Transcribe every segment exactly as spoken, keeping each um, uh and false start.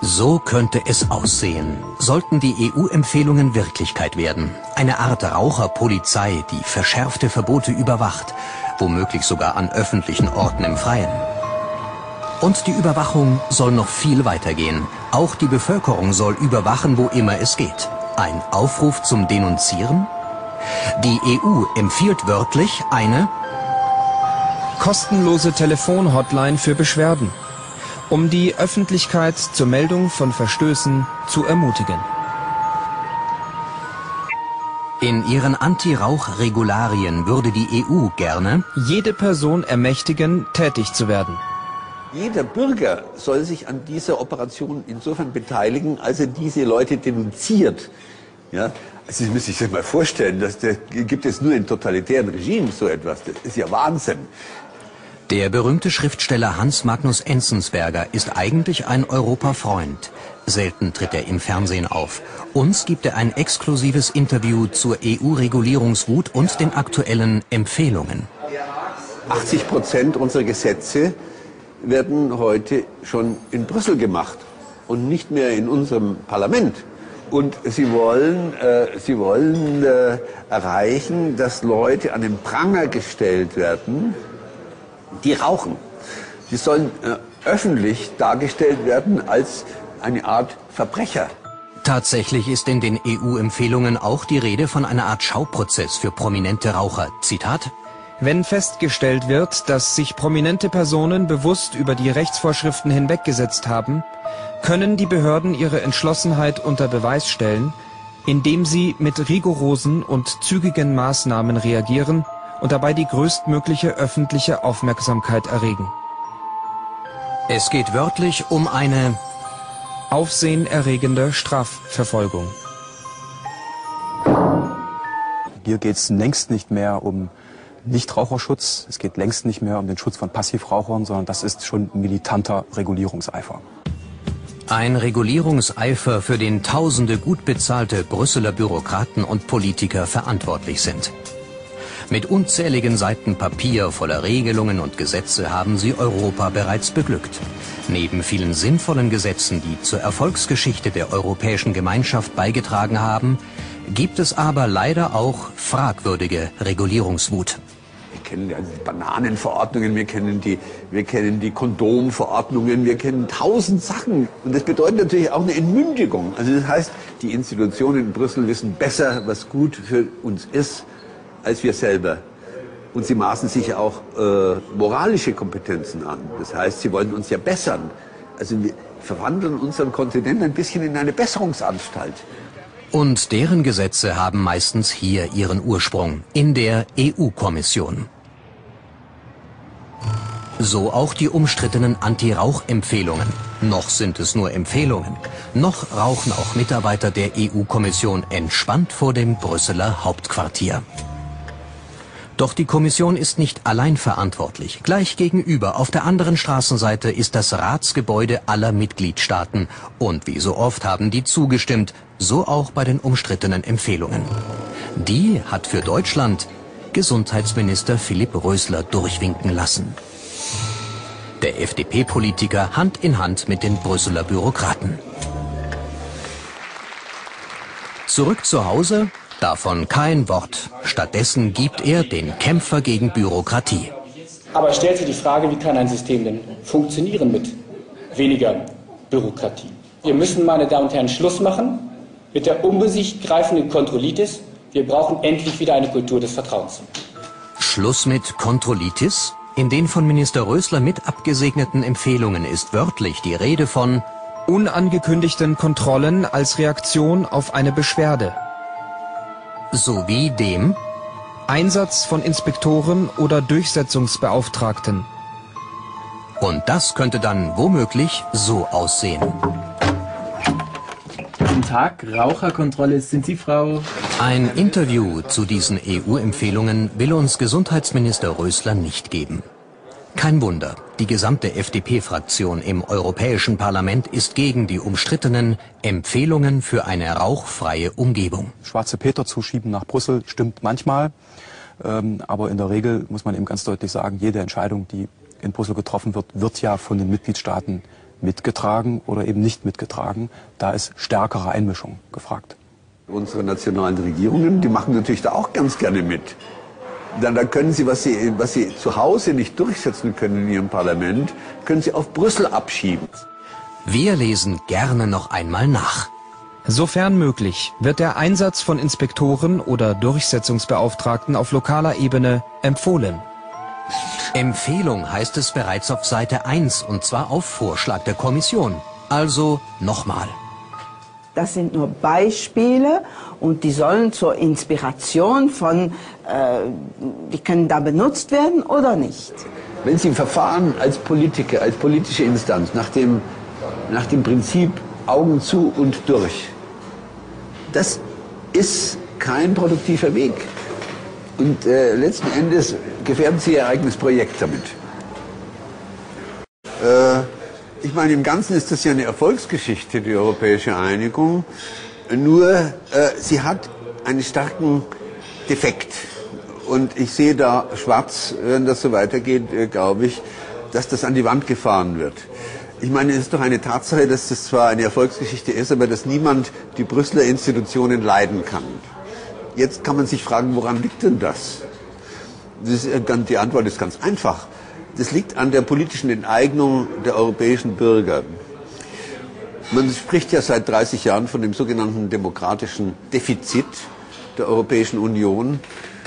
So könnte es aussehen, sollten die E U-Empfehlungen Wirklichkeit werden. Eine Art Raucherpolizei, die verschärfte Verbote überwacht, womöglich sogar an öffentlichen Orten im Freien. Und die Überwachung soll noch viel weitergehen. Auch die Bevölkerung soll überwachen, wo immer es geht. Ein Aufruf zum Denunzieren? Die E U empfiehlt wörtlich eine kostenlose Telefon-Hotline für Beschwerden, um die Öffentlichkeit zur Meldung von Verstößen zu ermutigen. In ihren Anti-Rauch-Regularien würde die E U gerne jede Person ermächtigen, tätig zu werden. Jeder Bürger soll sich an dieser Operation insofern beteiligen, als er diese Leute denunziert. Ja? Also Sie müssen sich das mal vorstellen, das, das gibt es nur in totalitären Regimen so etwas. Das ist ja Wahnsinn. Der berühmte Schriftsteller Hans Magnus Enzensberger ist eigentlich ein Europafreund. Selten tritt er im Fernsehen auf. Uns gibt er ein exklusives Interview zur E U-Regulierungswut und den aktuellen Empfehlungen. achtzig Prozent unserer Gesetze werden heute schon in Brüssel gemacht und nicht mehr in unserem Parlament. Und sie wollen, äh, sie wollen äh, erreichen, dass Leute an den Pranger gestellt werden, die rauchen. Sie sollen äh, öffentlich dargestellt werden als eine Art Verbrecher. Tatsächlich ist in den E U-Empfehlungen auch die Rede von einer Art Schauprozess für prominente Raucher. Zitat: Wenn festgestellt wird, dass sich prominente Personen bewusst über die Rechtsvorschriften hinweggesetzt haben, können die Behörden ihre Entschlossenheit unter Beweis stellen, indem sie mit rigorosen und zügigen Maßnahmen reagieren und dabei die größtmögliche öffentliche Aufmerksamkeit erregen. Es geht wörtlich um eine aufsehenerregende Strafverfolgung. Hier geht es längst nicht mehr um Nichtraucherschutz, es geht längst nicht mehr um den Schutz von Passivrauchern, sondern das ist schon militanter Regulierungseifer. Ein Regulierungseifer, für den tausende gut bezahlte Brüsseler Bürokraten und Politiker verantwortlich sind. Mit unzähligen Seiten Papier voller Regelungen und Gesetze haben sie Europa bereits beglückt. Neben vielen sinnvollen Gesetzen, die zur Erfolgsgeschichte der Europäischen Gemeinschaft beigetragen haben, gibt es aber leider auch fragwürdige Regulierungswut. Wir kennen ja die Bananenverordnungen, wir kennen die, wir kennen die Kondomverordnungen, wir kennen tausend Sachen. Und das bedeutet natürlich auch eine Entmündigung. Also das heißt, die Institutionen in Brüssel wissen besser, was gut für uns ist, als wir selber. Und sie maßen sich auch äh, moralische Kompetenzen an. Das heißt, sie wollen uns ja bessern. Also wir verwandeln unseren Kontinent ein bisschen in eine Besserungsanstalt. Und deren Gesetze haben meistens hier ihren Ursprung, in der E U-Kommission. So auch die umstrittenen Anti-Rauch-Empfehlungen. Noch sind es nur Empfehlungen. Noch rauchen auch Mitarbeiter der E U-Kommission entspannt vor dem Brüsseler Hauptquartier. Doch die Kommission ist nicht allein verantwortlich. Gleich gegenüber, auf der anderen Straßenseite, ist das Ratsgebäude aller Mitgliedstaaten. Und wie so oft haben die zugestimmt, so auch bei den umstrittenen Empfehlungen. Die hat für Deutschland Gesundheitsminister Philipp Rösler durchwinken lassen. Der F D P-Politiker Hand in Hand mit den Brüsseler Bürokraten. Zurück zu Hause? Davon kein Wort. Stattdessen gibt er den Kämpfer gegen Bürokratie. Aber stellt sich die Frage, wie kann ein System denn funktionieren mit weniger Bürokratie? Wir müssen, meine Damen und Herren, Schluss machen mit der um sich greifenden Kontrollitis. Wir brauchen endlich wieder eine Kultur des Vertrauens. Schluss mit Kontrollitis? In den von Minister Rösler mit abgesegneten Empfehlungen ist wörtlich die Rede von unangekündigten Kontrollen als Reaktion auf eine Beschwerde. Sowie dem Einsatz von Inspektoren oder Durchsetzungsbeauftragten. Und das könnte dann womöglich so aussehen. Guten Tag, Raucherkontrolle. Sind Sie Frau? Ein Interview zu diesen E U-Empfehlungen will uns Gesundheitsminister Rösler nicht geben. Kein Wunder, die gesamte F D P-Fraktion im Europäischen Parlament ist gegen die umstrittenen Empfehlungen für eine rauchfreie Umgebung. Schwarze Peter zuschieben nach Brüssel stimmt manchmal, ähm, aber in der Regel muss man eben ganz deutlich sagen, jede Entscheidung, die in Brüssel getroffen wird, wird ja von den Mitgliedstaaten mitgetragen oder eben nicht mitgetragen. Da ist stärkere Einmischung gefragt. Unsere nationalen Regierungen, die machen natürlich da auch ganz gerne mit. Dann, dann können sie was, sie, was sie zu Hause nicht durchsetzen können in ihrem Parlament, können sie auf Brüssel abschieben. Wir lesen gerne noch einmal nach. Sofern möglich wird der Einsatz von Inspektoren oder Durchsetzungsbeauftragten auf lokaler Ebene empfohlen. Empfehlung heißt es bereits auf Seite eins, und zwar auf Vorschlag der Kommission. Also nochmal. Das sind nur Beispiele und die sollen zur Inspiration von, äh, die können da benutzt werden oder nicht. Wenn Sie verfahren als Politiker, als politische Instanz, nach dem, nach dem Prinzip Augen zu und durch, das ist kein produktiver Weg. Und äh, letzten Endes gefährden Sie Ihr eigenes Projekt damit. Äh, ich meine, im Ganzen ist das ja eine Erfolgsgeschichte, die europäische Einigung. Nur, äh, sie hat einen starken Defekt. Und ich sehe da schwarz, wenn das so weitergeht, äh, glaube ich, dass das an die Wand gefahren wird. Ich meine, es ist doch eine Tatsache, dass das zwar eine Erfolgsgeschichte ist, aber dass niemand die Brüsseler Institutionen leiden kann. Jetzt kann man sich fragen, woran liegt denn das? Das ist, die Antwort ist ganz einfach. Das liegt an der politischen Enteignung der europäischen Bürger. Man spricht ja seit dreißig Jahren von dem sogenannten demokratischen Defizit der Europäischen Union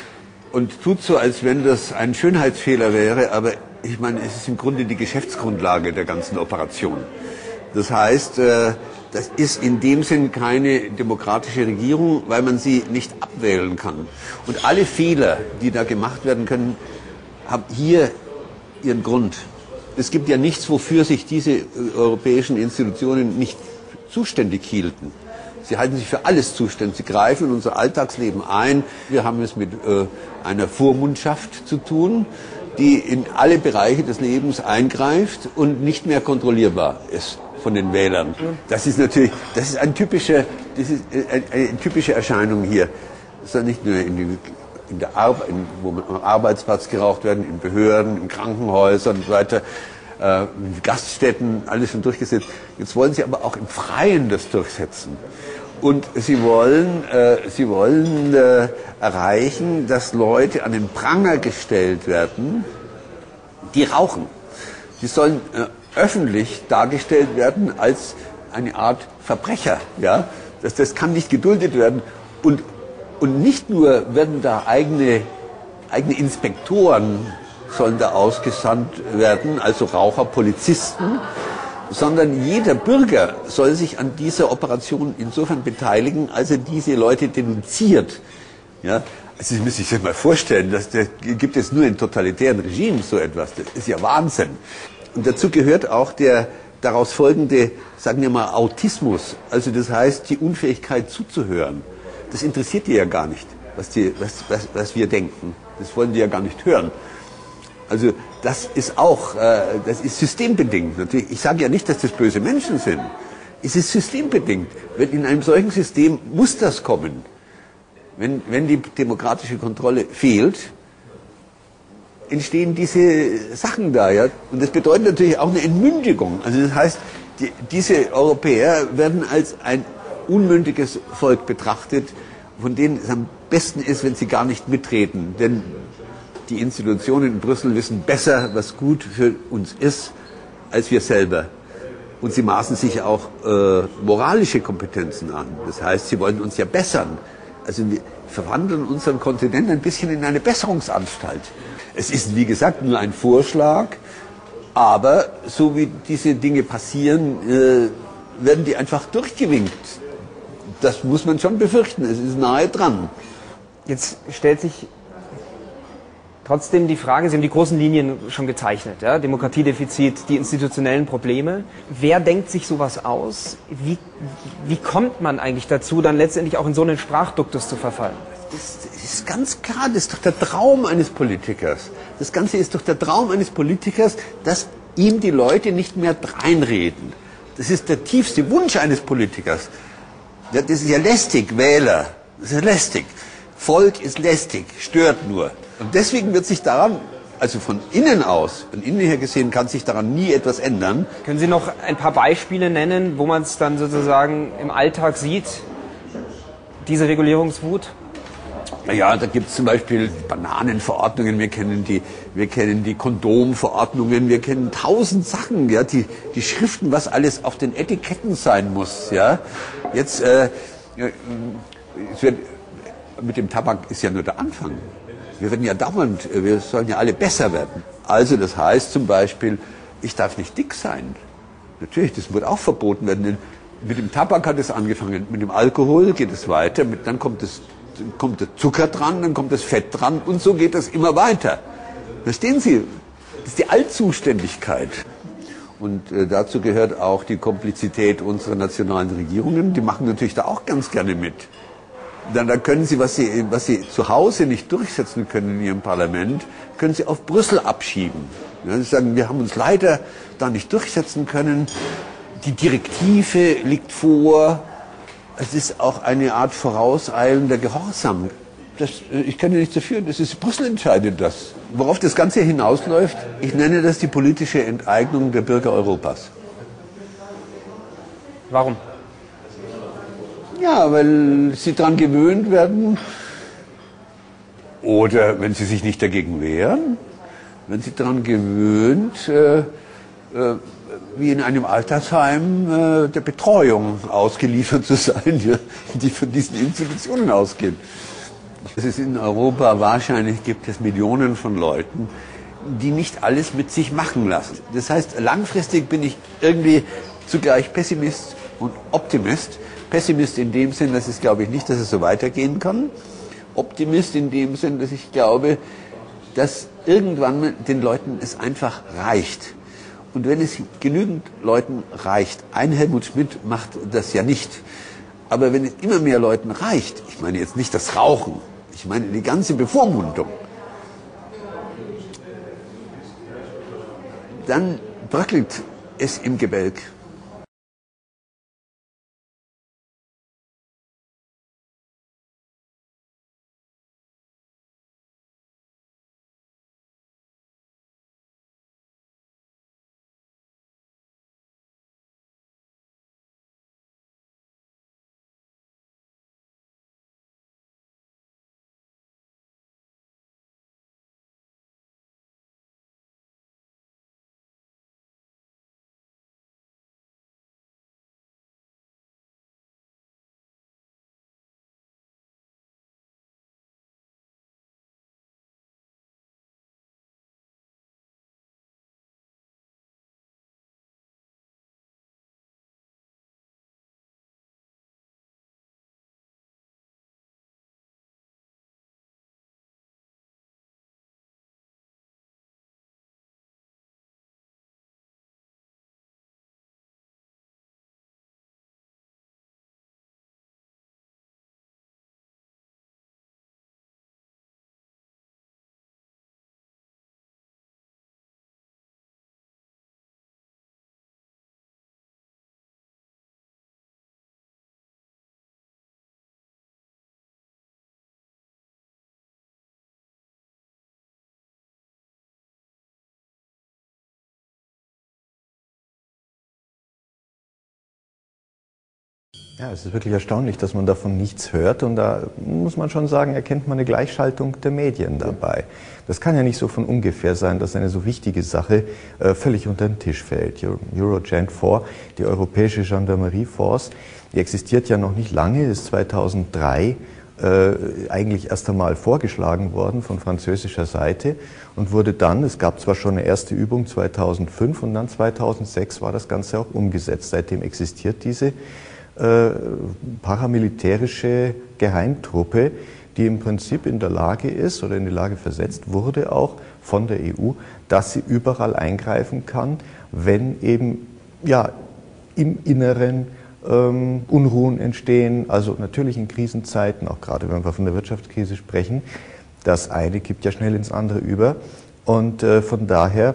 und tut so, als wenn das ein Schönheitsfehler wäre, aber ich meine, es ist im Grunde die Geschäftsgrundlage der ganzen Operation. Das heißt, das ist in dem Sinn keine demokratische Regierung, weil man sie nicht abwählen kann. Und alle Fehler, die da gemacht werden können, haben hier ihren Grund. Es gibt ja nichts, wofür sich diese europäischen Institutionen nicht zuständig hielten. Sie halten sich für alles zuständig. Sie greifen in unser Alltagsleben ein. Wir haben es mit äh, einer Vormundschaft zu tun, die in alle Bereiche des Lebens eingreift und nicht mehr kontrollierbar ist von den Wählern. Das ist natürlich, das ist eine typische, das ist eine, eine typische Erscheinung hier. Das ist nicht nur in, die, in der Arbeit, in, wo man am Arbeitsplatz geraucht werden, in Behörden, in Krankenhäusern und so weiter, äh, in Gaststätten, alles schon durchgesetzt. Jetzt wollen sie aber auch im Freien das durchsetzen. Und sie wollen, äh, sie wollen äh, erreichen, dass Leute an den Pranger gestellt werden, die rauchen. Die sollen äh, öffentlich dargestellt werden als eine Art Verbrecher. Ja? Das, das kann nicht geduldet werden. Und, und nicht nur werden da eigene, eigene Inspektoren sollen da ausgesandt werden, also Raucher, Polizisten, sondern jeder Bürger soll sich an dieser Operation insofern beteiligen, als er diese Leute denunziert. Ja? Also Sie müssen sich das mal vorstellen, das, das gibt es nur in totalitären Regimes so etwas. Das ist ja Wahnsinn. Und dazu gehört auch der daraus folgende, sagen wir mal, Autismus. Also das heißt, die Unfähigkeit zuzuhören. Das interessiert die ja gar nicht, was, die, was, was, was wir denken. Das wollen die ja gar nicht hören. Also das ist auch, äh, das ist systembedingt. Natürlich, ich sage ja nicht, dass das böse Menschen sind. Es ist systembedingt. Wenn in einem solchen System muss das kommen. Wenn, wenn die demokratische Kontrolle fehlt, entstehen diese Sachen da. Ja? Und das bedeutet natürlich auch eine Entmündigung. Also das heißt, die, diese Europäer werden als ein unmündiges Volk betrachtet, von denen es am besten ist, wenn sie gar nicht mitreden. Denn die Institutionen in Brüssel wissen besser, was gut für uns ist, als wir selber. Und sie maßen sich auch äh, moralische Kompetenzen an. Das heißt, sie wollen uns ja bessern. Also wir verwandeln unseren Kontinent ein bisschen in eine Besserungsanstalt. Es ist, wie gesagt, nur ein Vorschlag, aber so wie diese Dinge passieren, äh, werden die einfach durchgewinkt. Das muss man schon befürchten. Es ist nahe dran. Jetzt stellt sich trotzdem die Frage, Sie haben die großen Linien schon gezeichnet, ja? Demokratiedefizit, die institutionellen Probleme. Wer denkt sich sowas aus? Wie, wie kommt man eigentlich dazu, dann letztendlich auch in so einen Sprachduktus zu verfallen? Das ist ganz klar, das ist doch der Traum eines Politikers. Das Ganze ist doch der Traum eines Politikers, dass ihm die Leute nicht mehr dreinreden. Das ist der tiefste Wunsch eines Politikers. Das ist ja lästig, Wähler. Das ist ja lästig. Volk ist lästig, stört nur. Und deswegen wird sich daran Also von innen aus, von innen her gesehen, kann sich daran nie etwas ändern. Können Sie noch ein paar Beispiele nennen, wo man es dann sozusagen im Alltag sieht, diese Regulierungswut? Ja, da gibt es zum Beispiel Bananenverordnungen, wir kennen die, wir kennen die Kondomverordnungen, wir kennen tausend Sachen, ja, die, die Schriften, was alles auf den Etiketten sein muss, ja. Jetzt, äh, es wird, mit dem Tabak ist ja nur der Anfang. Wir werden ja dauernd, wir sollen ja alle besser werden. Also das heißt zum Beispiel, ich darf nicht dick sein. Natürlich, das wird auch verboten werden. Denn mit dem Tabak hat es angefangen, mit dem Alkohol geht es weiter, mit, dann kommt das kommt der Zucker dran, dann kommt das Fett dran und so geht das immer weiter. Verstehen Sie? Das ist die Allzuständigkeit. Und äh, dazu gehört auch die Komplizität unserer nationalen Regierungen. Die machen natürlich da auch ganz gerne mit. Dann, dann können Sie was, Sie, was Sie zu Hause nicht durchsetzen können in Ihrem Parlament, können Sie auf Brüssel abschieben. Ja, Sie sagen, wir haben uns leider da nicht durchsetzen können. Die Direktive liegt vor. Es ist auch eine Art vorauseilender Gehorsam. Das, ich kann ja nichts dafür, das ist Brüssel entscheidet das. Worauf das Ganze hinausläuft, ich nenne das die politische Enteignung der Bürger Europas. Warum? Ja, weil sie daran gewöhnt werden, oder wenn sie sich nicht dagegen wehren, wenn sie daran gewöhnt, äh, äh, wie in einem Altersheim äh, der Betreuung ausgeliefert zu sein, ja, die von diesen Institutionen ausgehen. Es ist in Europa wahrscheinlich, gibt es Millionen von Leuten, die nicht alles mit sich machen lassen. Das heißt, langfristig bin ich irgendwie zugleich Pessimist und Optimist. Pessimist in dem Sinn, dass ich glaube ich nicht, dass es so weitergehen kann. Optimist in dem Sinn, dass ich glaube, dass irgendwann den Leuten es einfach reicht. Und wenn es genügend Leuten reicht, ein Helmut Schmidt macht das ja nicht, aber wenn es immer mehr Leuten reicht, ich meine jetzt nicht das Rauchen, ich meine die ganze Bevormundung, dann bröckelt es im Gebälk. Ja, es ist wirklich erstaunlich, dass man davon nichts hört, und da muss man schon sagen, erkennt man eine Gleichschaltung der Medien dabei. Das kann ja nicht so von ungefähr sein, dass eine so wichtige Sache äh, völlig unter den Tisch fällt. Eurogent vier, die Europäische Gendarmerieforce, die existiert ja noch nicht lange, ist zweitausenddrei äh, eigentlich erst einmal vorgeschlagen worden von französischer Seite und wurde dann, es gab zwar schon eine erste Übung zweitausendfünf und dann zweitausendsechs war das Ganze auch umgesetzt. Seitdem existiert diese Äh, paramilitärische Geheimtruppe, die im Prinzip in der Lage ist oder in die Lage versetzt wurde auch von der E U, dass sie überall eingreifen kann, wenn eben ja im Inneren ähm, Unruhen entstehen, also natürlich in Krisenzeiten, auch gerade wenn wir von der Wirtschaftskrise sprechen, das eine kippt ja schnell ins andere über, und äh, von daher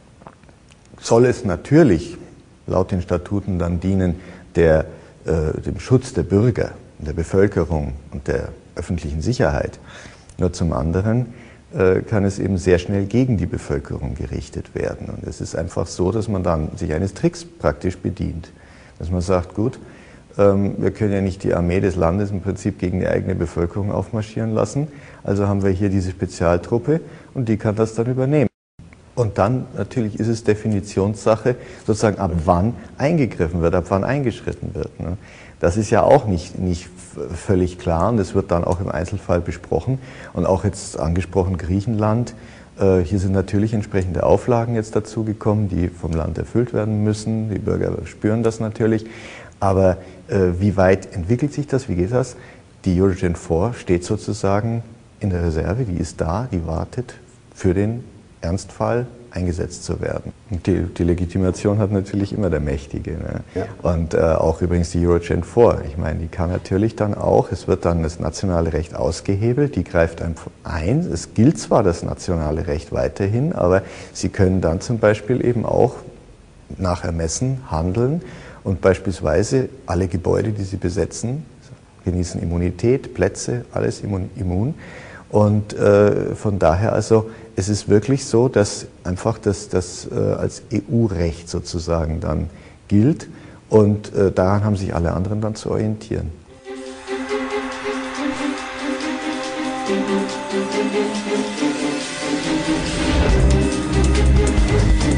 soll es natürlich laut den Statuten dann dienen, der dem Schutz der Bürger, der Bevölkerung und der öffentlichen Sicherheit. Nur zum anderen äh, kann es eben sehr schnell gegen die Bevölkerung gerichtet werden. Und es ist einfach so, dass man dann sich eines Tricks praktisch bedient. Dass man sagt, gut, ähm, wir können ja nicht die Armee des Landes im Prinzip gegen die eigene Bevölkerung aufmarschieren lassen. Also haben wir hier diese Spezialtruppe und die kann das dann übernehmen. Und dann natürlich ist es Definitionssache, sozusagen ab wann eingegriffen wird, ab wann eingeschritten wird. Ne? Das ist ja auch nicht, nicht völlig klar und das wird dann auch im Einzelfall besprochen. Und auch jetzt angesprochen Griechenland, äh, hier sind natürlich entsprechende Auflagen jetzt dazugekommen, die vom Land erfüllt werden müssen. Die Bürger spüren das natürlich. Aber äh, wie weit entwickelt sich das, wie geht das? Die Eurogen vier steht sozusagen in der Reserve, die ist da, die wartet für den Ernstfall eingesetzt zu werden. Und die, die Legitimation hat natürlich immer der Mächtige. Ne? Ja. Und äh, auch übrigens die Eurogen vier. Ich meine, die kann natürlich dann auch, es wird dann das nationale Recht ausgehebelt, die greift einfach ein. Es gilt zwar das nationale Recht weiterhin, aber sie können dann zum Beispiel eben auch nach Ermessen handeln und beispielsweise alle Gebäude, die sie besetzen, genießen Immunität, Plätze, alles immun. Und äh, von daher also, es ist wirklich so, dass einfach das, das äh, als E U-Recht sozusagen dann gilt und äh, daran haben sich alle anderen dann zu orientieren. Musik